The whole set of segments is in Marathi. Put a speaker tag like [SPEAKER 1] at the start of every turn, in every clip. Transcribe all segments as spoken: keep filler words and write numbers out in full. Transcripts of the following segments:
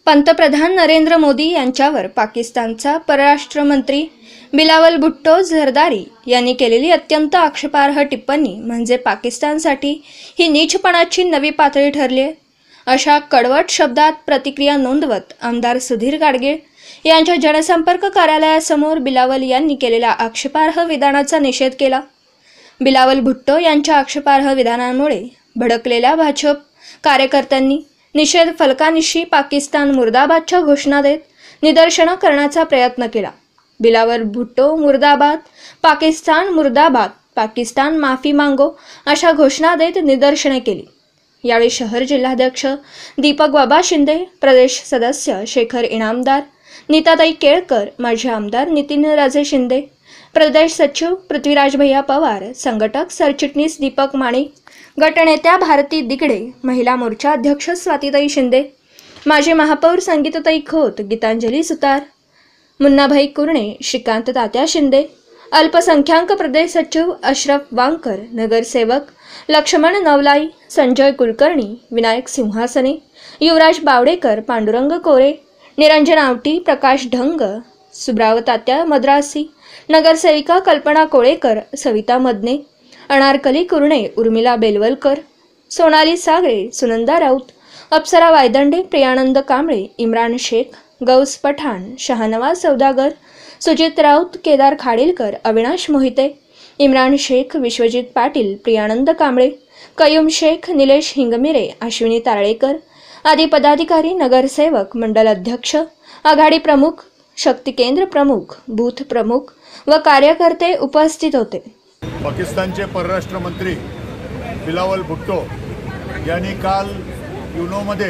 [SPEAKER 1] पंतप्रधान नरेंद्र मोदी यांच्यावर पाकिस्तानचा परराष्ट्र मंत्री बिलावल भुट्टो झरदारी यांनी केलेली अत्यंत आक्षेपार्ह टिप्पणी म्हणजे पाकिस्तानसाठी ही नीचपणाची नवी पातळी ठरली आहे। अशा कडवट शब्दात प्रतिक्रिया नोंदवत आमदार सुधीर गाडगीळ यांच्या जनसंपर्क कार्यालयासमोर बिलावल यांनी केलेल्या आक्षेपार्ह विधानाचा निषेध केला। बिलावल भुट्टो यांच्या आक्षेपार्ह विधानांमुळे भडकलेल्या भाजप कार्यकर्त्यांनी निषेध फलकानिशी पाकिस्तान मुर्दाबादच्या घोषणा देत निदर्शनं करण्याचा प्रयत्न केला। बिलावल भुट्टो मुर्दाबाद, पाकिस्तान मुर्दाबाद, पाकिस्तान माफी मांगो अशा घोषणा देत निदर्शने केली। यावेळी शहर जिल्हाध्यक्ष दीपक बाबा शिंदे, प्रदेश सदस्य शेखर इनामदार, नीताताई केळकर, माजी आमदार नितीन राजे शिंदे, प्रदेश सचिव पृथ्वीराज भैया पवार, संघटक सरचिटणीस दीपक माने, गटनेत्या भारती दिगडे, महिला मोर्चा अध्यक्ष स्वातीताई शिंदे, माजी महापौर संगीताताई खोत, गीतांजली सुतार, मुन्नाभाई कुरणे, श्रीकांत तात्या शिंदे, अल्पसंख्याक प्रदेश सचिव अशरफ वांकर, नगरसेवक लक्ष्मण नवलाई, संजय कुलकर्णी, विनायक सिंहासने, युवराज बावडेकर, पांडुरंग कोरे, निरंजन आवटी, प्रकाश ढंग, सुब्राव तात्या मद्रासी, नगरसेविका कल्पना कोळेकर, सविता मदने, अनारकली कुरणे, उर्मिला बेलवलकर, सोनाली सागरे, सुनंदा राऊत, अप्सरा वायदंडे, प्रियानंद कांबळे, इम्रान शेख, गौस पठाण, शहानवाज सौदागर, सुजित राऊत, केदार खाडीलकर, अविनाश मोहिते, इम्रान शेख, विश्वजित पाटील, प्रियानंद कांबळे, कयूम शेख, निलेश हिंगमिरे, अश्विनी तारळेकर आदी पदाधिकारी, नगरसेवक, मंडल अध्यक्ष, आघाडी प्रमुख, शक्ती केंद्र प्रमुख, बूथ प्रमुख व कार्यकर्ते उपस्थित होते।
[SPEAKER 2] पाकिस्तानचे परराष्ट्र मंत्री बिलावल भुट्टो यांनी काल युनोमध्ये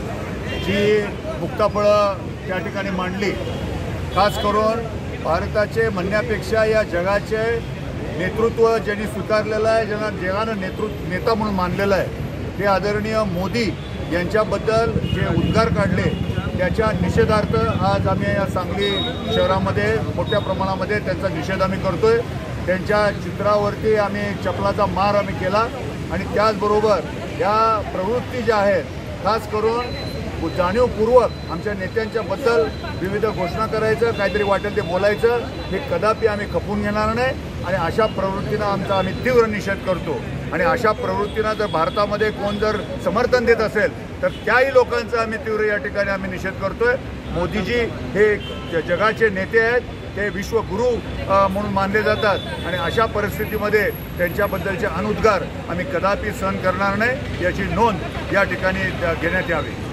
[SPEAKER 2] जी मुक्ताफळं त्या ठिकाणी मांडली, खास करून भारताचे म्हणण्यापेक्षा या जगाचे नेतृत्व ज्यांनी स्वीकारलेलं आहे, ज्यांना जगानं नेतृत्व नेता म्हणून मानलेलं आहे, ते आदरणीय मोदी यांच्याबद्दल जे उद्गार काढले त्याच्या निषेधार्थ आज आम्ही या सांगली शहरामध्ये मोठ्या प्रमाणामध्ये त्यांचा निषेध आम्ही करतोय। त्यांच्या चित्रावरती आम्ही चपलाचा मार आम्ही केला आणि त्याचबरोबर या प्रवृत्ती ज्या आहेत, खास करून जाणीवपूर्वक आमच्या नेत्यांच्याबद्दल विविध घोषणा करायचं, काहीतरी वाटेल ते बोलायचं, हे कदापि आम्ही खपून घेणार नाही आणि अशा प्रवृत्तींना आमचा आम्ही तीव्र निषेध करतो। आणि अशा प्रवृत्तींना जर भारतामध्ये कोण जर समर्थन देत असेल तर त्याही लोकांचा आम्ही तीव्र या ठिकाणी आम्ही निषेध करतोय। मोदीजी हे जगाचे नेते आहेत, ते विश्वगुरू म्हणून मानले जातात आणि अशा परिस्थितीमध्ये त्यांच्याबद्दलचे अनुद्गार आम्ही कदापि सहन करणार नाही, याची नोंद या ठिकाणी घेण्यात यावी।